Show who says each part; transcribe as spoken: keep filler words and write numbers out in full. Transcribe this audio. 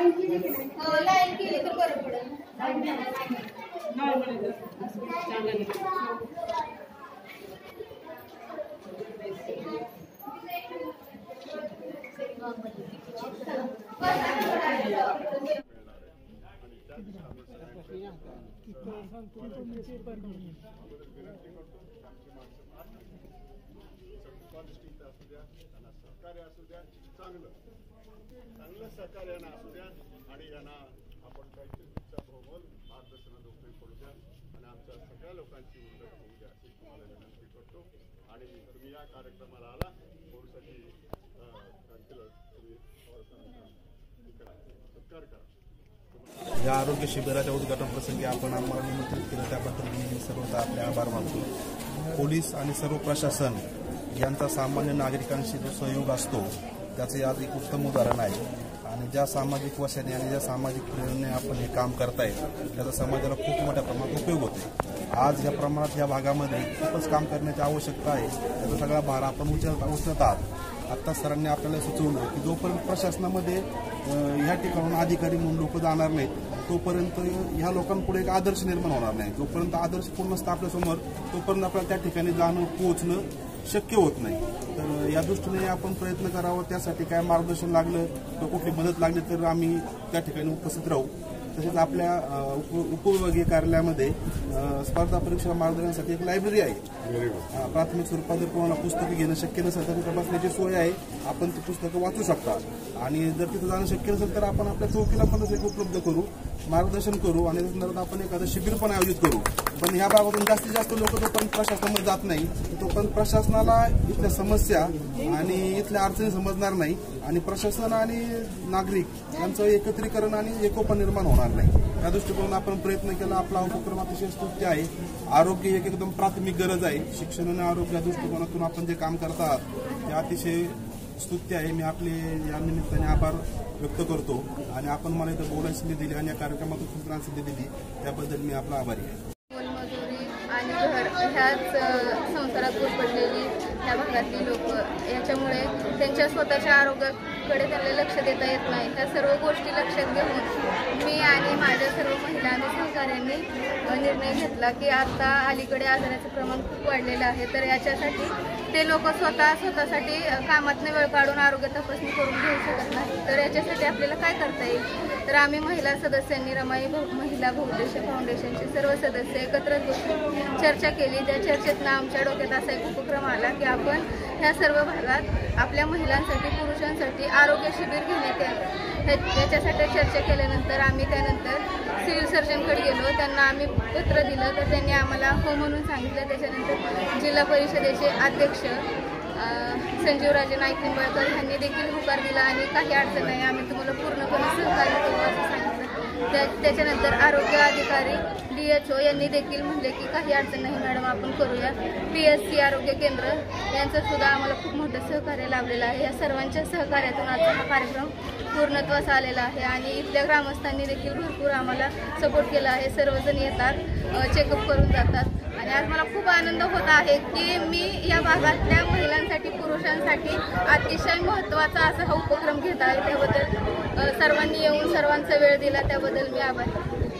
Speaker 1: Line केली तर बरं पडेल.
Speaker 2: सहकार्य असू द्या, चांगलं चांगलं सहकार्यानं असू द्या आणि यांना आपण काहीतरी भोगोल मार्गदर्शनात उपयोग करू द्या आणि आमच्या सगळ्या लोकांची उन्नत होऊ द्या अशी तुम्हाला विनंती करतो. आणि तुम्ही या कार्यक्रमाला आला थोडंसाठी तुम्ही सत्कार करा.
Speaker 3: या आरोग्य शिबिराच्या उद्घाटन प्रसंगी आपण आम्हाला निमंत्रित केलं त्याबद्दल मी सर्वदा आपले आभार मानतो. पोलीस आणि सर्व प्रशासन यांचा सामान्य नागरिकांशी जो सहयोग असतो त्याचे आज एक उत्तम उदाहरण आहे. आणि ज्या सामाजिक वशाने आणि ज्या सामाजिक प्रेरणेने आपण हे काम करताय त्याचा समाजाला खूप मोठ्या प्रमाणात उपयोग होतो. आज या प्रमाणात या भागामध्ये खूपच काम करण्याची आवश्यकता आहे. त्याचा सगळा भार आपण उचलत उचलत आहात. आत्ता सरांनी आपल्याला सुचवलं की जोपर्यंत प्रशासनामध्ये ह्या ठिकाणून अधिकारी म्हणून लोक जाणार नाहीत तोपर्यंत ह्या लोकांपुढे एक आदर्श निर्माण होणार नाही. जोपर्यंत आदर्श पूर्ण असतं आपल्यासमोर तोपर्यंत आपल्याला त्या ठिकाणी जाणं पोहोचणं शक्य होत नाही. तर या दृष्टीने आपण प्रयत्न करावा. त्यासाठी काय मार्गदर्शन लागलं किंवा कुठली मदत लागली तर आम्ही त्या ठिकाणी उपस्थित राहू. तसेच आपल्या उप उपविभागीय कार्यालयामध्ये स्पर्धा परीक्षा मार्गदर्शनासाठी एक लायब्ररी आहे. प्राथमिक स्वरूपात जर कोणाला पुस्तकं घेणं शक्य नसेल तर तिथे बसण्याची सोय आहे. आपण ती पुस्तकं वाचू शकता. आणि जर तिथं जाणं शक्य नसेल तर आपण आपल्या चौकीला पण एक उपलब्ध करू, मार्गदर्शन करू आणि त्यानंतर आपण एखादं शिबिर पण आयोजित करू. पण ह्या भागातून जास्तीत जास्त लोक जोपर्यंत प्रशासनामध्ये जात नाही तोपर्यंत प्रशासनाला इथल्या समस्या आणि इथल्या अडचणी समजणार नाही आणि प्रशासन आणि नागरिक यांचं एकत्रीकरण आणि एकोपा निर्माण होणार नाही. या दृष्टिकोनातून आपण प्रयत्न केला. आपला उपक्रम अतिशय स्तुत्य आहे. आरोग्य एक एकदम प्राथमिक गरज आहे. शिक्षण आणि आरोग्य या दृष्टिकोनातून आपण जे काम करत आहात ते अतिशय स्तुत्य आहे. मी आपले या निमित्ताने आभार व्यक्त करतो आणि आपण मला इथं बोलायची संधी दिली आणि या कार्यक्रमातून सूचना संधी दिली त्याबद्दल मी आपला आभारी आहे.
Speaker 1: आणि घर ह्याच संसारात गुरफटलेली त्या भागातली लोक याच्यामुळे त्यांच्या स्वतःच्या आरोग्याकडे त्यांना लक्ष देता येत नाही. त्या सर्व गोष्टी लक्षात घेऊन मी आणि माझ्या सर्व महिला आणि सहकाऱ्यांनी निर्णय घेतला की आता अलीकडे आजाराचं प्रमाण खूप वाढलेलं आहे. तर याच्यासाठी ते लोक स्वतः स्वतःसाठी कामातनं वेळ काढून आरोग्य तपासणी करून घेऊ शकत नाही. तर याच्यासाठी आपल्याला काय करता येईल तर आम्ही महिला सदस्यांनी रमाई महिला बहुउद्देशीय फाउंडेशनचे सर्व सदस्य एकत्र बसून चर्चा केली. त्या चर्चेतनं आमच्या डोक्यात असा एक उपक्रम आला की आपण ह्या सर्व भागात आपल्या महिलांसाठी पुरुषांसाठी आरोग्य शिबिर घेण्यात यावं. याच्यासाठी चर्चा केल्यानंतर आम्ही त्यानंतर सिव्हिल सर्जनकडे गेलो. त्यांना आम्ही पत्र दिलं तर त्यांनी आम्हाला हो म्हणून सांगितलं. त्याच्यानंतर जिल्हा परिषदेचे अध्यक्ष संजीवराजे नाईक निंबाळकर यांनी देखील होकार दिला आणि काही अडचण नाही आम्ही तुम्हाला पूर्णपणे सहकार्य करू असं सांगितलं. त्या त्याच्यानंतर आरोग्य अधिकारी डी एच ओ यांनी देखील म्हणले की काही अडचण नाही मॅडम आपण करूया. पी एस सी आरोग्य केंद्र यांचं सुद्धा आम्हाला खूप मोठं सहकार्य लाभलेलं आहे. या सर्वांच्या सहकार्यातून आजचा हा कार्यक्रम पूर्णत्वास आलेला आहे आणि इथल्या ग्रामस्थांनी देखील भरपूर आम्हाला सपोर्ट केला आहे. सर्वजण येतात, चेकअप करून जातात आणि आज मला खूप आनंद होत आहे की मी या भागातल्या महिलांसाठी पुरुषांसाठी अतिशय महत्त्वाचा असा हा उपक्रम घेत आहे. त्याबद्दल सर्वांनी येऊन सर्वांचा वेळ दिला त्याबद्दल मी आभारी.